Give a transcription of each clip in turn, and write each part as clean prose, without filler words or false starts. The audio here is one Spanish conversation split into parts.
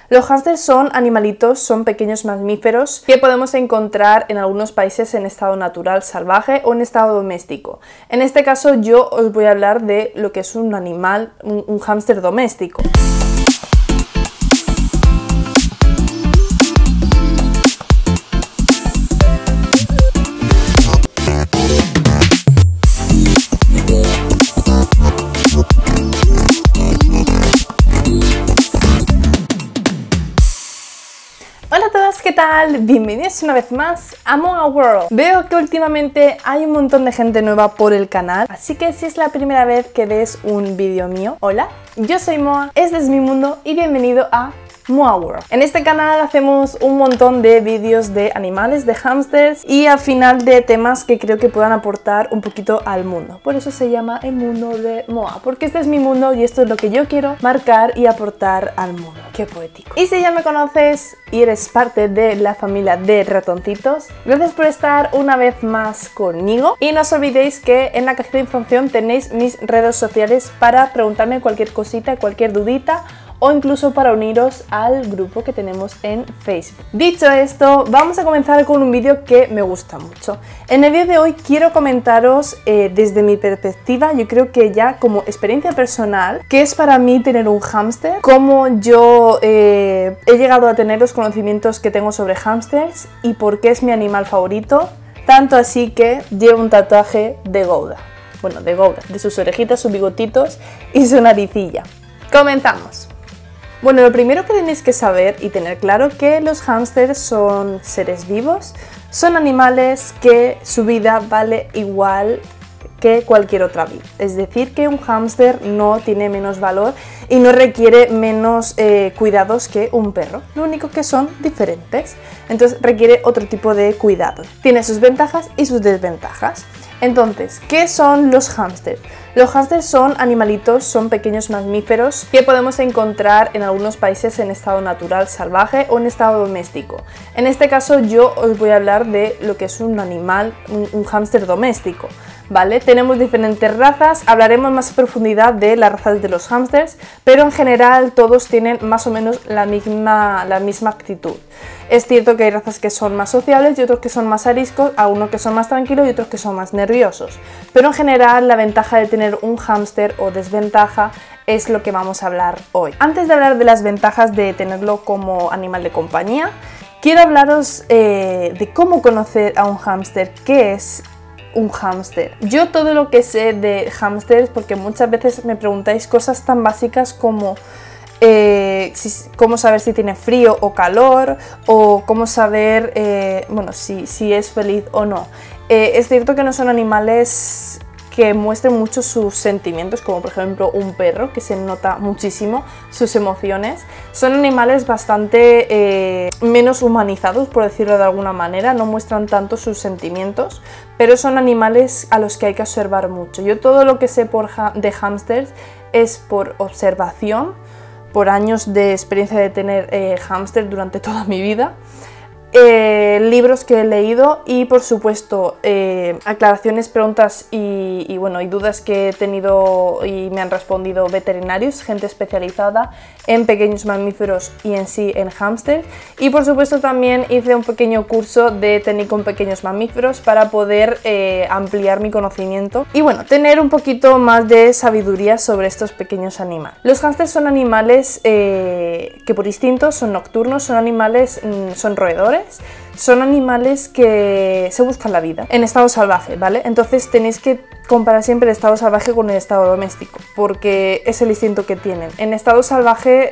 Los hámsters son animalitos, son pequeños mamíferos que podemos encontrar en algunos países en estado natural salvaje o en estado doméstico. En este caso yo os voy a hablar de lo que es un animal, un hámster doméstico. Hola a todos, ¿qué tal? Bienvenidos una vez más a Moa World. Veo que últimamente hay un montón de gente nueva por el canal, así que si es la primera vez que ves un vídeo mío, hola, yo soy Moa, este es mi mundo y bienvenido a Moa World. En este canal hacemos un montón de vídeos de animales, de hámsters y al final de temas que creo que puedan aportar un poquito al mundo. Por eso se llama el mundo de Moa, porque este es mi mundo y esto es lo que yo quiero marcar y aportar al mundo. Qué poético. Y si ya me conoces y eres parte de la familia de ratoncitos, gracias por estar una vez más conmigo y no os olvidéis que en la cajita de información tenéis mis redes sociales para preguntarme cualquier cosita, cualquier dudita o incluso para uniros al grupo que tenemos en Facebook. Dicho esto, vamos a comenzar con un vídeo que me gusta mucho. En el vídeo de hoy quiero comentaros desde mi perspectiva, yo creo que ya como experiencia personal, qué es para mí tener un hámster, cómo yo he llegado a tener los conocimientos que tengo sobre hámsters y por qué es mi animal favorito, tanto así que llevo un tatuaje de Gouda. Bueno, de Gouda, de sus orejitas, sus bigotitos y su naricilla. Comenzamos. Bueno, lo primero que tenéis que saber y tener claro que los hámsters son seres vivos, son animales que su vida vale igual que cualquier otra vida. Es decir, que un hámster no tiene menos valor y no requiere menos cuidados que un perro. Lo único que son diferentes. Entonces requiere otro tipo de cuidado. Tiene sus ventajas y sus desventajas. Entonces, ¿qué son los hámsters? Los hámsters son animalitos, son pequeños mamíferos que podemos encontrar en algunos países en estado natural salvaje o en estado doméstico. En este caso yo os voy a hablar de lo que es un animal, un hámster doméstico, ¿vale? Tenemos diferentes razas, hablaremos más a profundidad de las razas de los hámsters, pero en general todos tienen más o menos la misma actitud. Es cierto que hay razas que son más sociables y otros que son más ariscos, algunos que son más tranquilos y otros que son más nerviosos. Pero en general la ventaja de tener un hámster o desventaja es lo que vamos a hablar hoy. Antes de hablar de las ventajas de tenerlo como animal de compañía, quiero hablaros de cómo conocer a un hámster, qué es un hámster. Yo todo lo que sé de hámsters, porque muchas veces me preguntáis cosas tan básicas como cómo saber si tiene frío o calor, o cómo saber bueno, si es feliz o no. Es cierto que no son animales que muestren mucho sus sentimientos, como por ejemplo un perro, que se nota muchísimo sus emociones. Son animales bastante menos humanizados, por decirlo de alguna manera, no muestran tanto sus sentimientos, pero son animales a los que hay que observar mucho. Yo todo lo que sé de hámsters es por observación, por años de experiencia de tener hámster durante toda mi vida, libros que he leído y por supuesto aclaraciones, preguntas y bueno, y dudas que he tenido y me han respondido veterinarios, gente especializada en pequeños mamíferos y en sí en hámsters, y por supuesto también hice un pequeño curso de técnico en pequeños mamíferos para poder ampliar mi conocimiento y bueno, tener un poquito más de sabiduría sobre estos pequeños animales. Los hámsters son animales que por instinto son nocturnos, son animales, son roedores. Son animales que se buscan la vida en estado salvaje, ¿vale? Entonces tenéis que comparar siempre el estado salvaje con el estado doméstico, porque es el instinto que tienen. En estado salvaje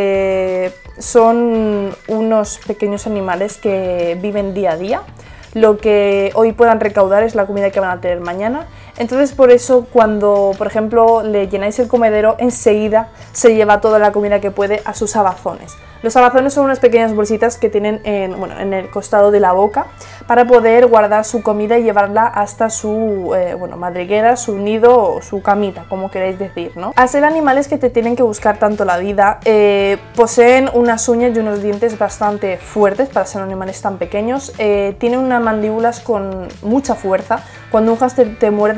son unos pequeños animales que viven día a día. Lo que hoy puedan recaudar es la comida que van a tener mañana. Entonces por eso cuando, por ejemplo, le llenáis el comedero, enseguida se lleva toda la comida que puede a sus abazones. Los abazones son unas pequeñas bolsitas que tienen en el costado de la boca para poder guardar su comida y llevarla hasta su madriguera, su nido o su camita, como queréis decir, ¿no? Al ser animales que te tienen que buscar tanto la vida, poseen unas uñas y unos dientes bastante fuertes para ser animales tan pequeños, tienen unas mandíbulas con mucha fuerza. Cuando un hámster te muerde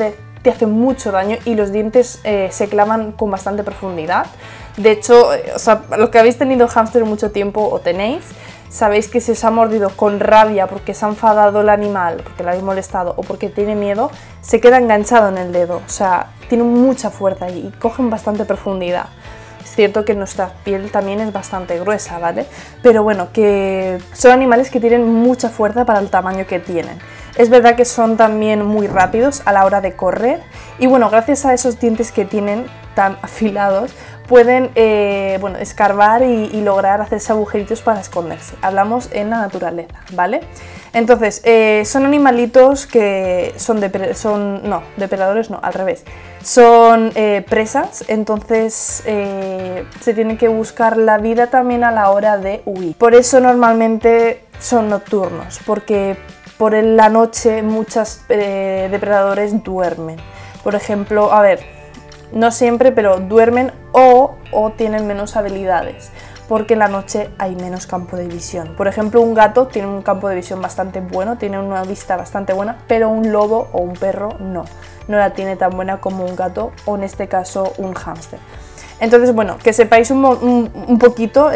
te hace mucho daño y los dientes se clavan con bastante profundidad. De hecho, o sea, los que habéis tenido hámster mucho tiempo o tenéis, sabéis que si os ha mordido con rabia porque se ha enfadado el animal, porque le habéis molestado o porque tiene miedo, se queda enganchado en el dedo. O sea, tiene mucha fuerza y cogen bastante profundidad. Es cierto que nuestra piel también es bastante gruesa, ¿vale? Pero bueno, que son animales que tienen mucha fuerza para el tamaño que tienen. Es verdad que son también muy rápidos a la hora de correr y bueno, gracias a esos dientes que tienen tan afilados, pueden bueno, escarbar y lograr hacerse agujeritos para esconderse. Hablamos en la naturaleza, ¿vale? Entonces, son animalitos que son depredadores no, al revés. Son presas, entonces se tiene que buscar la vida también a la hora de huir. Por eso normalmente son nocturnos, porque por la noche muchos depredadores duermen. Por ejemplo, a ver, no siempre, pero duermen o tienen menos habilidades, porque en la noche hay menos campo de visión. Por ejemplo, un gato tiene un campo de visión bastante bueno, tiene una vista bastante buena, pero un lobo o un perro no la tiene tan buena como un gato o en este caso un hámster. Entonces, bueno, que sepáis un poquito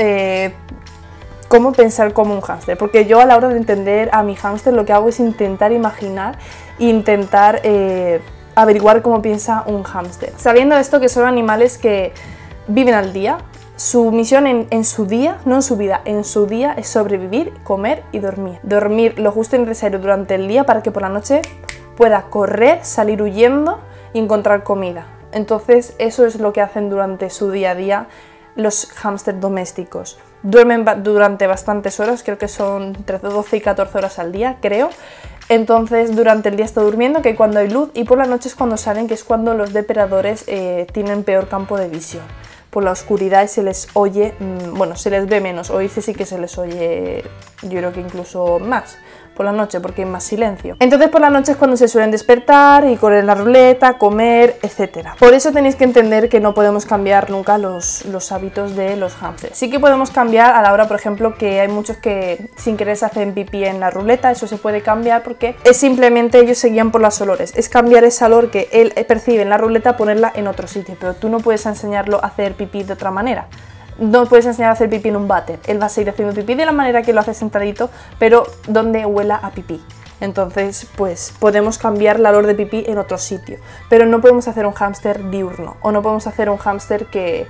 cómo pensar como un hámster, porque yo a la hora de entender a mi hámster lo que hago es intentar imaginar, intentar averiguar cómo piensa un hámster. Sabiendo esto, que son animales que viven al día, su misión en su día, no en su vida, en su día es sobrevivir, comer y dormir. Dormir lo justo y necesario durante el día para que por la noche pueda correr, salir huyendo y encontrar comida. Entonces eso es lo que hacen durante su día a día los hámsters domésticos. Duermen durante bastantes horas, creo que son entre 12 y 14 horas al día, creo. Entonces durante el día está durmiendo, que cuando hay luz, y por la noche es cuando salen, que es cuando los depredadores tienen peor campo de visión. Por la oscuridad se les oye, bueno, se les ve menos, oírse sí que se les oye, yo creo que incluso más por la noche, porque hay más silencio. Entonces por la noche es cuando se suelen despertar y correr la ruleta, comer, etc. Por eso tenéis que entender que no podemos cambiar nunca los hábitos de los hámsters. Sí que podemos cambiar a la hora, por ejemplo, que hay muchos que sin querer se hacen pipí en la ruleta, eso se puede cambiar porque es simplemente ellos se guían por los olores. Es cambiar ese olor que él percibe en la ruleta, ponerla en otro sitio, pero tú no puedes enseñarlo a hacer pipí de otra manera. No puedes enseñar a hacer pipí en un váter, él va a seguir haciendo pipí de la manera que lo hace sentadito, pero donde huela a pipí. Entonces, pues podemos cambiar el olor de pipí en otro sitio, pero no podemos hacer un hámster diurno, o no podemos hacer un hámster que,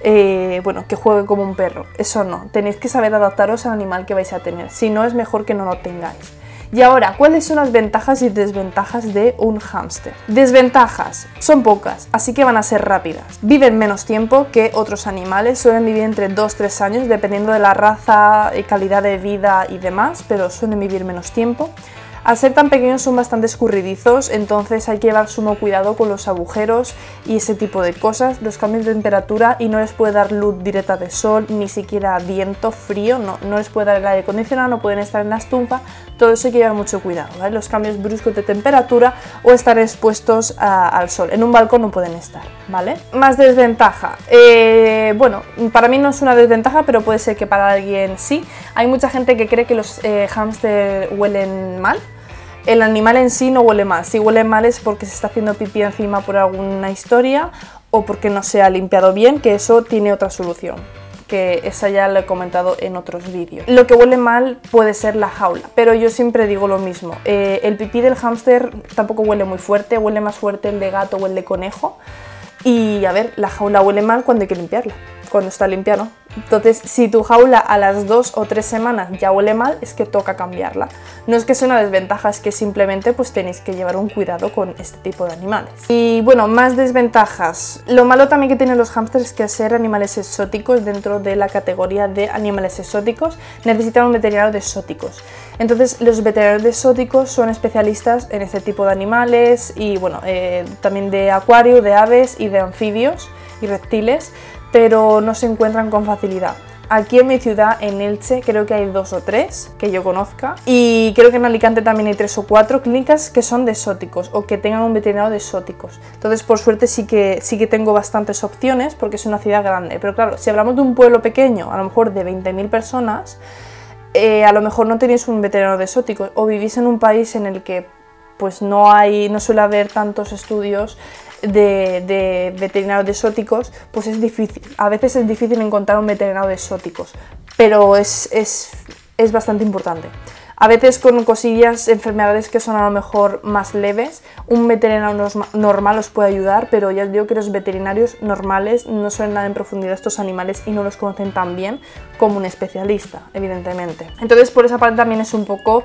bueno, que juegue como un perro. Eso no, tenéis que saber adaptaros al animal que vais a tener, si no es mejor que no lo tengáis. Y ahora, ¿cuáles son las ventajas y desventajas de un hámster? Desventajas, son pocas, así que van a ser rápidas. Viven menos tiempo que otros animales, suelen vivir entre 2-3 años, dependiendo de la raza, calidad de vida y demás, pero suelen vivir menos tiempo. Al ser tan pequeños son bastante escurridizos, entonces hay que llevar sumo cuidado con los agujeros y ese tipo de cosas, los cambios de temperatura, y no les puede dar luz directa de sol, ni siquiera viento, frío, no les puede dar el aire acondicionado, no pueden estar en la estufa, todo eso hay que llevar mucho cuidado, ¿vale? Los cambios bruscos de temperatura o estar expuestos al sol, en un balcón no pueden estar, ¿vale? Más desventaja, bueno, para mí no es una desventaja, pero puede ser que para alguien sí. Hay mucha gente que cree que los hámster huelen mal. El animal en sí no huele mal, si huele mal es porque se está haciendo pipí encima por alguna historia o porque no se ha limpiado bien, que eso tiene otra solución, que esa ya lo he comentado en otros vídeos. Lo que huele mal puede ser la jaula, pero yo siempre digo lo mismo, el pipí del hámster tampoco huele muy fuerte, huele más fuerte el de gato o el de conejo, y a ver, la jaula huele mal cuando hay que limpiarla, cuando está limpia, ¿no? Entonces, si tu jaula a las 2 o 3 semanas ya huele mal, es que toca cambiarla. No es que sea una desventaja, es que simplemente pues tenéis que llevar un cuidado con este tipo de animales. Y bueno, más desventajas. Lo malo también que tienen los hámsters es que al ser animales exóticos, dentro de la categoría de animales exóticos, necesitan un veterinario de exóticos. Entonces, los veterinarios de exóticos son especialistas en este tipo de animales y bueno, también de acuario, de aves y de anfibios y reptiles, pero no se encuentran con facilidad. Aquí en mi ciudad, en Elche, creo que hay 2 o 3 que yo conozca, y creo que en Alicante también hay 3 o 4 clínicas que son de exóticos o que tengan un veterinario de exóticos. Entonces, por suerte sí que tengo bastantes opciones porque es una ciudad grande, pero claro, si hablamos de un pueblo pequeño, a lo mejor de 20.000 personas, a lo mejor no tenéis un veterinario de exóticos o vivís en un país en el que pues no suele haber tantos estudios de veterinarios de exóticos, pues es difícil. A veces es difícil encontrar un veterinario de exóticos, pero es bastante importante. A veces con cosillas, enfermedades que son a lo mejor más leves, un veterinario normal os puede ayudar, pero ya os digo que los veterinarios normales no suelen dar en profundidad estos animales y no los conocen tan bien como un especialista, evidentemente. Entonces por esa parte también es un poco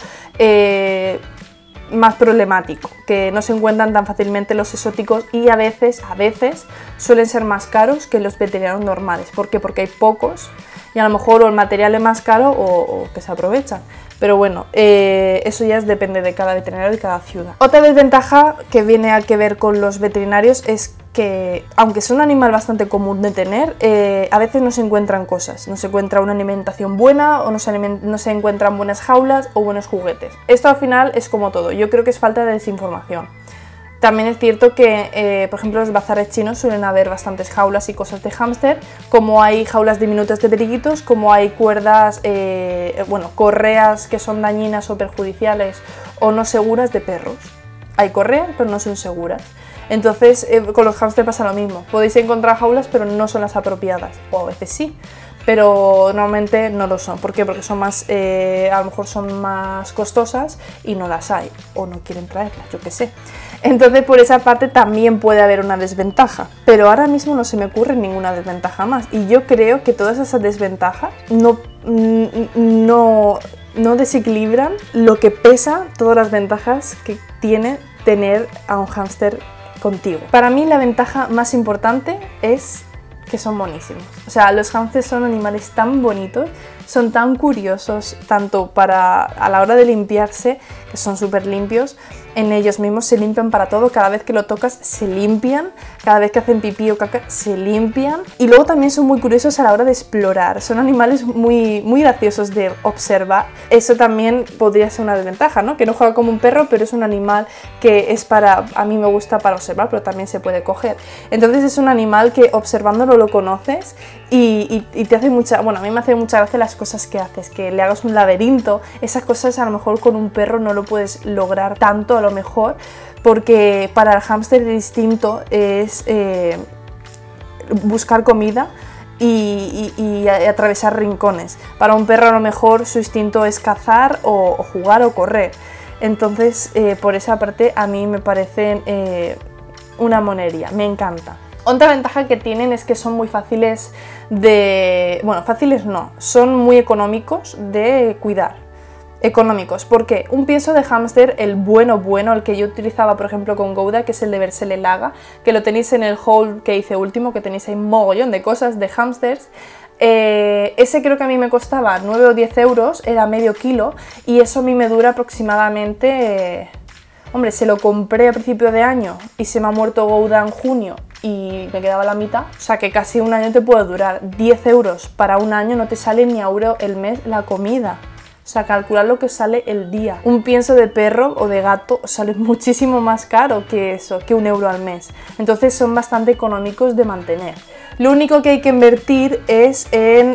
más problemático, que no se encuentran tan fácilmente los exóticos y a veces suelen ser más caros que los veterinarios normales. ¿Por qué? Porque hay pocos y a lo mejor o el material es más caro o que se aprovechan. Pero bueno, eso ya depende de cada veterinario y cada ciudad. Otra desventaja que viene a que ver con los veterinarios es que, aunque es un animal bastante común de tener, a veces no se encuentran cosas. No se encuentra una alimentación buena o no se encuentran buenas jaulas o buenos juguetes. Esto al final es como todo. Yo creo que es falta de desinformación. También es cierto que, por ejemplo, en los bazares chinos suelen haber bastantes jaulas y cosas de hámster, como hay jaulas diminutas de periquitos, como hay cuerdas, correas que son dañinas o perjudiciales o no seguras de perros. Hay correas, pero no son seguras. Entonces, con los hámster pasa lo mismo. Podéis encontrar jaulas, pero no son las apropiadas, o a veces sí, pero normalmente no lo son. ¿Por qué? Porque son más, a lo mejor son más costosas y no las hay, o no quieren traerlas, yo qué sé. Entonces por esa parte también puede haber una desventaja, pero ahora mismo no se me ocurre ninguna desventaja más y yo creo que todas esas desventajas no desequilibran lo que pesa todas las ventajas que tiene tener a un hámster contigo. Para mí la ventaja más importante es que son buenísimos. O sea, los hámsters son animales tan bonitos, son tan curiosos, tanto a la hora de limpiarse, que son súper limpios, en ellos mismos se limpian para todo, cada vez que lo tocas se limpian, cada vez que hacen pipí o caca se limpian, y luego también son muy curiosos a la hora de explorar, son animales muy graciosos de observar. Eso también podría ser una desventaja, ¿no? Que no juega como un perro, pero es un animal que a mí me gusta para observar, pero también se puede coger. Entonces es un animal que observándolo lo conoces y te hace a mí me hace mucha gracia las cosas que haces, que le hagas un laberinto, esas cosas a lo mejor con un perro no lo puedes lograr tanto, a lo mejor, porque para el hámster el instinto es buscar comida y atravesar rincones. Para un perro a lo mejor su instinto es cazar o jugar o correr. Entonces por esa parte a mí me parecen una monería, me encanta. Otra ventaja que tienen es que son muy fáciles fáciles no, son muy económicos de cuidar. Económicos, porque un pienso de hámster, el bueno, el que yo utilizaba por ejemplo con Gouda, que es el de Bercele-Laga, que lo tenéis en el haul que hice último, que tenéis ahí un mogollón de cosas de hámsters. Ese creo que a mí me costaba 9 o 10 euros, era medio kilo, y eso a mí me dura aproximadamente... Hombre, se lo compré a principio de año y se me ha muerto Gouda en junio y me quedaba la mitad. O sea que casi un año te puede durar. 10 euros para un año no te sale ni a euro el mes la comida. O sea, calcular lo que sale el día. Un pienso de perro o de gato sale muchísimo más caro que eso, que 1 euro al mes. Entonces son bastante económicos de mantener. Lo único que hay que invertir es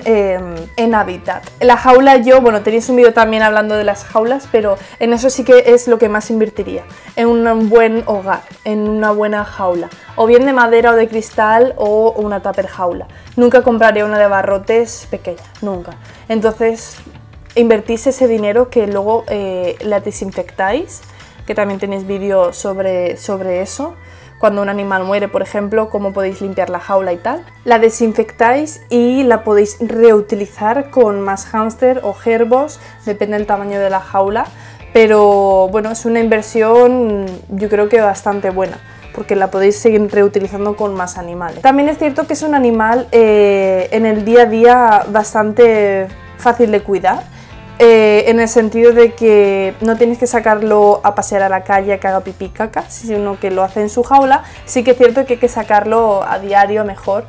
en hábitat. La jaula tenéis un vídeo también hablando de las jaulas, pero en eso sí que es lo que más invertiría. En un buen hogar, en una buena jaula. O bien de madera o de cristal o una tupper jaula. Nunca compraría una de barrotes pequeña, nunca. Entonces... invertís ese dinero que luego la desinfectáis, que también tenéis vídeo sobre eso, cuando un animal muere, por ejemplo, cómo podéis limpiar la jaula y tal. La desinfectáis y la podéis reutilizar con más hámster o gerbos, depende del tamaño de la jaula, pero bueno, es una inversión yo creo que bastante buena, porque la podéis seguir reutilizando con más animales. También es cierto que es un animal en el día a día bastante fácil de cuidar, en el sentido de que no tienes que sacarlo a pasear a la calle a que haga pipí caca, sino que lo hace en su jaula. Sí que es cierto que hay que sacarlo a diario mejor,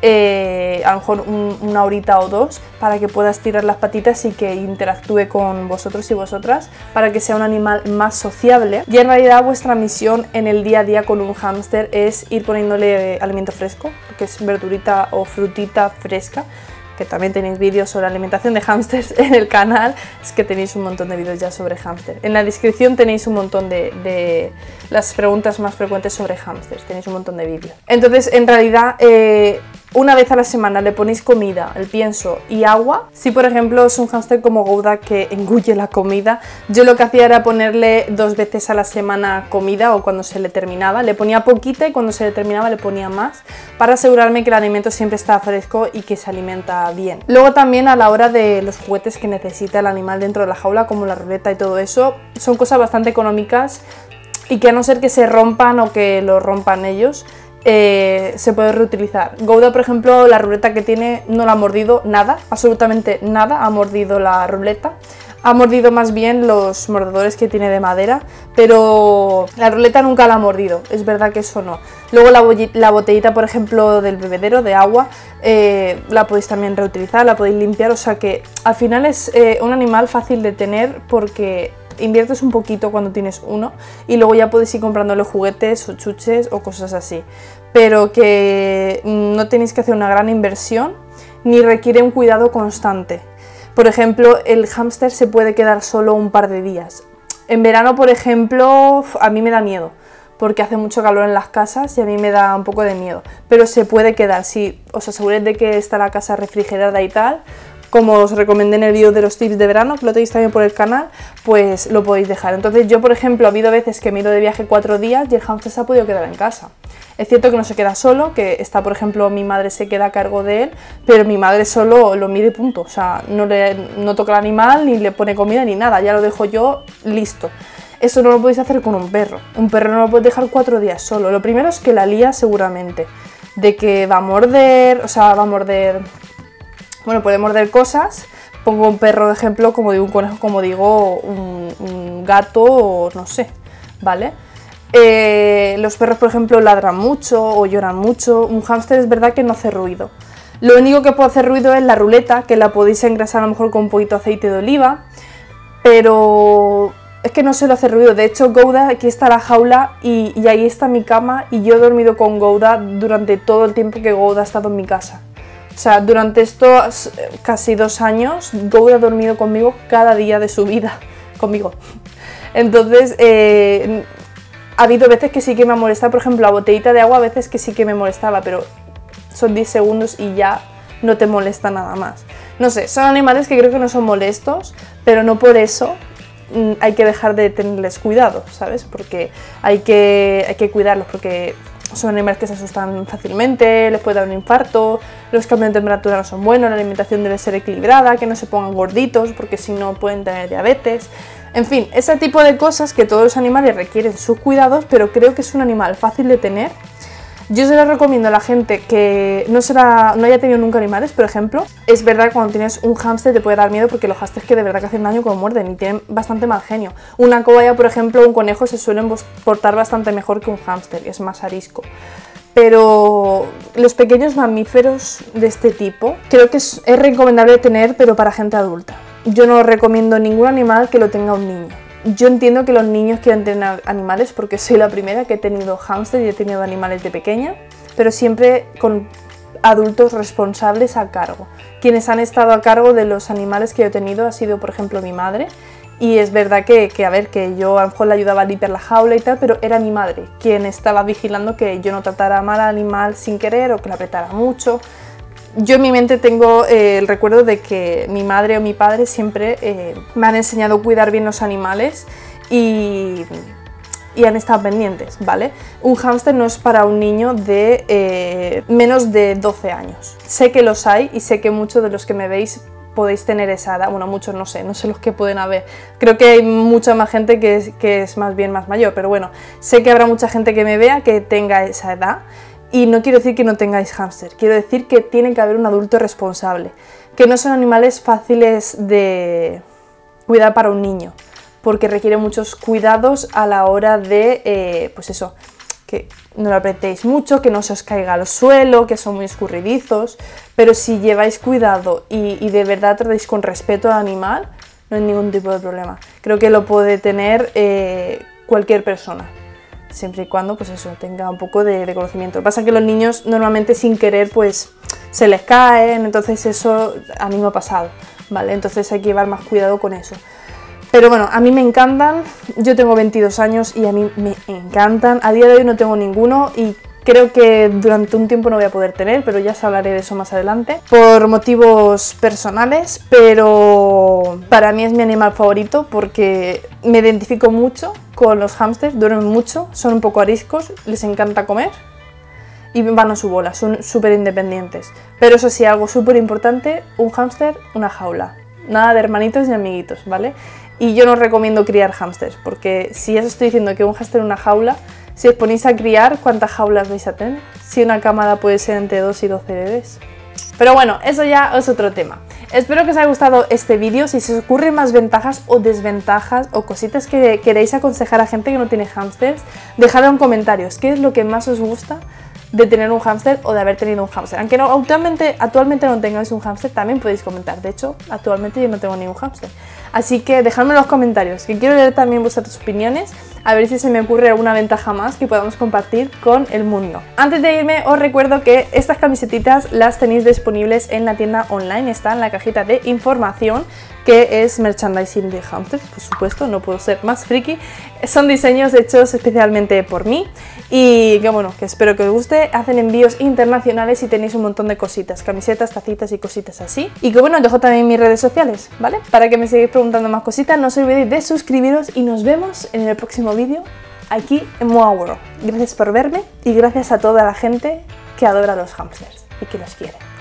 a lo mejor una horita o dos, para que pueda estirar las patitas y que interactúe con vosotros y vosotras, para que sea un animal más sociable. Y en realidad vuestra misión en el día a día con un hámster es ir poniéndole alimento fresco, que es verdurita o frutita fresca, que también tenéis vídeos sobre alimentación de hámsters en el canal, es que tenéis un montón de vídeos ya sobre hámster. En la descripción tenéis un montón de las preguntas más frecuentes sobre hámsters, tenéis un montón de vídeos. Entonces, en realidad, una vez a la semana le ponéis comida, el pienso y agua. Si por ejemplo es un hámster como Gouda que engulle la comida, yo lo que hacía era ponerle 2 veces a la semana comida, o cuando se le terminaba, le ponía poquita y cuando se le terminaba le ponía más, para asegurarme que el alimento siempre está fresco y que se alimenta bien. Luego también a la hora de los juguetes que necesita el animal dentro de la jaula, como la ruleta y todo eso, son cosas bastante económicas y que a no ser que se rompan o que lo rompan ellos, se puede reutilizar. Gouda, por ejemplo, la ruleta que tiene no la ha mordido nada, absolutamente nada ha mordido la ruleta. Ha mordido más bien los mordedores que tiene de madera, pero la ruleta nunca la ha mordido, es verdad que eso no. Luego la botellita, por ejemplo, del bebedero de agua, la podéis también reutilizar, la podéis limpiar, o sea que al final es un animal fácil de tener porque inviertes un poquito cuando tienes uno y luego ya podéis ir comprándole juguetes o chuches o cosas así, pero que no tenéis que hacer una gran inversión ni requiere un cuidado constante. Por ejemplo, el hámster se puede quedar solo un par de días. En verano, por ejemplo, a mí me da miedo porque hace mucho calor en las casas y a mí me da un poco de miedo, pero se puede quedar si os aseguráis de que está la casa refrigerada y tal. Como os recomendé en el vídeo de los tips de verano, que lo tenéis también por el canal, pues lo podéis dejar. Entonces yo, por ejemplo, ha habido veces que me he ido de viaje 4 días y el hámster se ha podido quedar en casa. Es cierto que no se queda solo, que está, por ejemplo, mi madre se queda a cargo de él, pero mi madre solo lo mide y punto. O sea, no toca el animal, ni le pone comida, ni nada, ya lo dejo yo listo. Eso no lo podéis hacer con un perro. Un perro no lo podéis dejar 4 días solo. Lo primero es que la lía seguramente, de que va a morder, o sea, va a morder... Bueno, puede morder cosas. Pongo un perro de ejemplo, como digo un conejo, como digo un gato o no sé, ¿vale? Los perros, por ejemplo, ladran mucho o lloran mucho. Un hámster es verdad que no hace ruido. Lo único que puede hacer ruido es la ruleta, que la podéis engrasar a lo mejor con un poquito de aceite de oliva, pero es que no suele hacer ruido. De hecho, Gouda, aquí está la jaula y ahí está mi cama y yo he dormido con Gouda durante todo el tiempo que Gouda ha estado en mi casa. O sea, durante estos casi 2 años, Gouda ha dormido conmigo cada día de su vida, conmigo. Entonces, ha habido veces que sí que me ha molestado, por ejemplo, la botellita de agua, a veces que sí que me molestaba, pero son 10 segundos y ya no te molesta nada más. No sé, son animales que creo que no son molestos, pero no por eso hay que dejar de tenerles cuidado, ¿sabes? Porque hay que cuidarlos, porque son animales que se asustan fácilmente, les puede dar un infarto, los cambios de temperatura no son buenos, la alimentación debe ser equilibrada, que no se pongan gorditos porque si no pueden tener diabetes. En fin, ese tipo de cosas que todos los animales requieren sus cuidados, pero creo que es un animal fácil de tener. Yo se lo recomiendo a la gente que no haya tenido nunca animales, por ejemplo. Es verdad que cuando tienes un hámster te puede dar miedo porque los hámsters que de verdad que hacen daño como muerden y tienen bastante mal genio. Una cobaya, por ejemplo, un conejo se suelen portar bastante mejor que un hámster, es más arisco. Pero los pequeños mamíferos de este tipo creo que es recomendable tener, pero para gente adulta. Yo no recomiendo ningún animal que lo tenga un niño. Yo entiendo que los niños quieran tener animales porque soy la primera que he tenido hámster y he tenido animales de pequeña, pero siempre con adultos responsables a cargo. Quienes han estado a cargo de los animales que yo he tenido ha sido, por ejemplo, mi madre. Y es verdad que yo a lo mejor le ayudaba a limpiar la jaula y tal, pero era mi madre quien estaba vigilando que yo no tratara mal al animal sin querer o que la apretara mucho. Yo en mi mente tengo el recuerdo de que mi madre o mi padre siempre me han enseñado a cuidar bien los animales y han estado pendientes, ¿vale? Un hámster no es para un niño de menos de 12 años. Sé que los hay y sé que muchos de los que me veis podéis tener esa edad. Bueno, muchos no sé los que pueden haber. Creo que hay mucha más gente que es más bien más mayor, pero bueno, sé que habrá mucha gente que me vea que tenga esa edad. Y no quiero decir que no tengáis hámster, quiero decir que tiene que haber un adulto responsable, que no son animales fáciles de cuidar para un niño, porque requiere muchos cuidados a la hora de, pues eso, que no lo apretéis mucho, que no se os caiga al suelo, que son muy escurridizos, pero si lleváis cuidado y de verdad tratáis con respeto al animal, no hay ningún tipo de problema. Creo que lo puede tener cualquier persona. siempre y cuando pues eso, tenga un poco de conocimiento. Lo que pasa es que los niños normalmente sin querer pues se les caen, entonces eso a mí me ha pasado, ¿vale? Entonces hay que llevar más cuidado con eso. Pero bueno, a mí me encantan, yo tengo 22 años y a mí me encantan. A día de hoy no tengo ninguno y creo que durante un tiempo no voy a poder tener, pero ya os hablaré de eso más adelante, por motivos personales, pero para mí es mi animal favorito porque me identifico mucho con los hámsters, duermen mucho, son un poco ariscos, les encanta comer y van a su bola, son súper independientes. Pero eso sí, algo súper importante, un hámster, una jaula. Nada de hermanitos ni amiguitos, ¿vale? Y yo no recomiendo criar hámsters, porque si ya os estoy diciendo que un hámster en una jaula, si os ponéis a criar, ¿cuántas jaulas vais a tener? Si una cámara puede ser entre 2 y 12 bebés. Pero bueno, eso ya es otro tema. Espero que os haya gustado este vídeo. Si se os ocurren más ventajas o desventajas o cositas que queréis aconsejar a gente que no tiene hámsters, dejadlo en comentarios. ¿Qué es lo que más os gusta de tener un hámster o de haber tenido un hámster? Aunque no, actualmente no tengáis un hámster, también podéis comentar. De hecho, actualmente yo no tengo ningún hámster. Así que dejadme en los comentarios, que quiero leer también vuestras opiniones, a ver si se me ocurre alguna ventaja más que podamos compartir con el mundo. Antes de irme, os recuerdo que estas camisetitas las tenéis disponibles en la tienda online, está en la cajita de información, que es merchandising de hámsters, por supuesto, no puedo ser más friki. Son diseños hechos especialmente por mí y que bueno, que espero que os guste. Hacen envíos internacionales y tenéis un montón de cositas, camisetas, tacitas y cositas así. Y que bueno, os dejo también mis redes sociales, ¿vale? Para que me sigáis preguntando más cositas, no os olvidéis de suscribiros y nos vemos en el próximo vídeo aquí en Moa World. Gracias por verme y gracias a toda la gente que adora a los hámsters y que los quiere.